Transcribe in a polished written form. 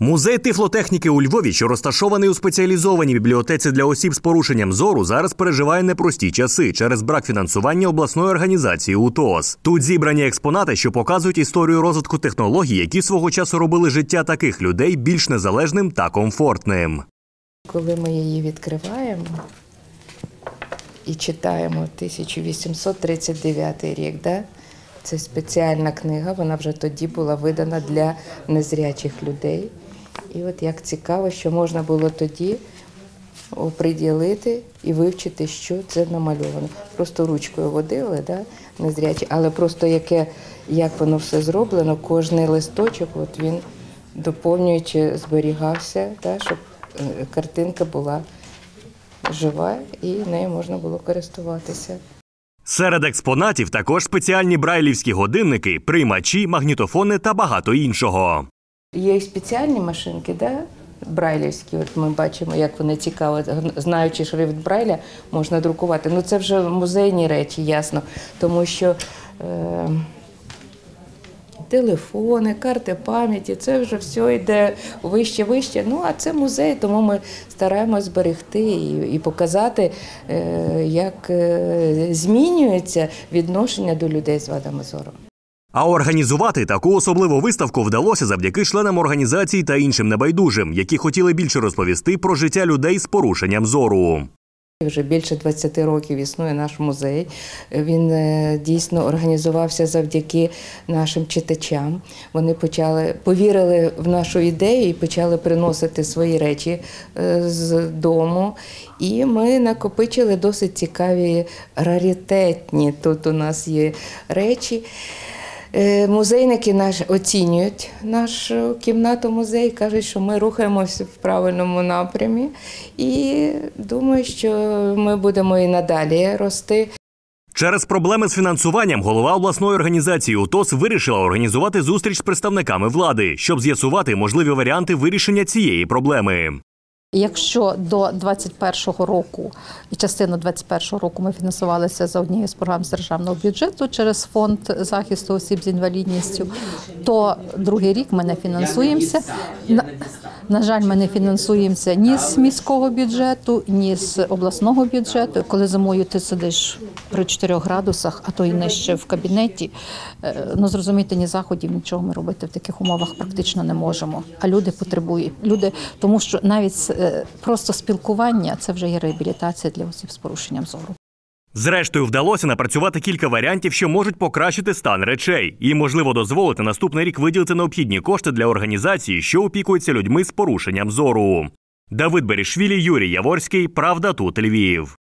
Музей тифлотехніки у Львові, що розташований у спеціалізованій бібліотеці для осіб з порушенням зору, зараз переживає непрості часи через брак фінансування обласної організації УТОС. Тут зібрані експонати, що показують історію розвитку технологій, які свого часу робили життя таких людей більш незалежним та комфортним. Коли ми її відкриваємо і читаємо 1839 рік, це спеціальна книга, вона вже тоді була видана для незрячих людей. І от як цікаво, що можна було тоді оприділити і вивчити, що це намальовано. Просто ручкою водили, незрячі, але просто як воно все зроблено, кожний листочок, от він доповнюючи зберігався, щоб картинка була жива і нею можна було користуватися. Серед експонатів також спеціальні брайлівські годинники, приймачі, магнітофони та багато іншого. Є спеціальні машинки, брайлівські. От ми бачимо, як вони цікаво, знаючи шрифт Брайля, можна друкувати. Це вже музейні речі, ясно, тому що телефони, карти пам'яті, це вже все йде вище. А це музей, тому ми стараємось зберегти і показати, як змінюється відношення до людей з вадами зору. А організувати таку особливу виставку вдалося завдяки членам організації та іншим небайдужим, які хотіли більше розповісти про життя людей з порушенням зору. Вже більше 20 років існує наш музей. Він дійсно організувався завдяки нашим читачам. Вони повірили в нашу ідею і почали приносити свої речі з дому. І ми накопичили досить цікаві, раритетні тут у нас є речі. Музейники оцінюють нашу кімнату-музей, кажуть, що ми рухаємося в правильному напрямі і думаю, що ми будемо і надалі рости. Через проблеми з фінансуванням голова обласної організації УТОС вирішила організувати зустріч з представниками влади, щоб з'ясувати можливі варіанти вирішення цієї проблеми. Якщо до 2021 року і частину 2021 року ми фінансувалися за однією з програм з державного бюджету через фонд захисту осіб з інвалідністю, то другий рік ми не фінансуємося. На жаль, ми не фінансуємося ні з міського бюджету, ні з обласного бюджету. Коли зимою ти сидиш при 4 градусах, а то й нижче в кабінеті, зрозуміти ні заходів, нічого ми робити в таких умовах практично не можемо. А люди потребують. Тому що навіть просто спілкування – це вже є реабілітація для осіб з порушенням зору. Зрештою, вдалося напрацювати кілька варіантів, що можуть покращити стан речей. І, можливо, дозволити наступний рік виділити необхідні кошти для організації, що опікується людьми з порушенням зору. Давид Берішвілі, Юрій Яворський. Правда, тут Львів.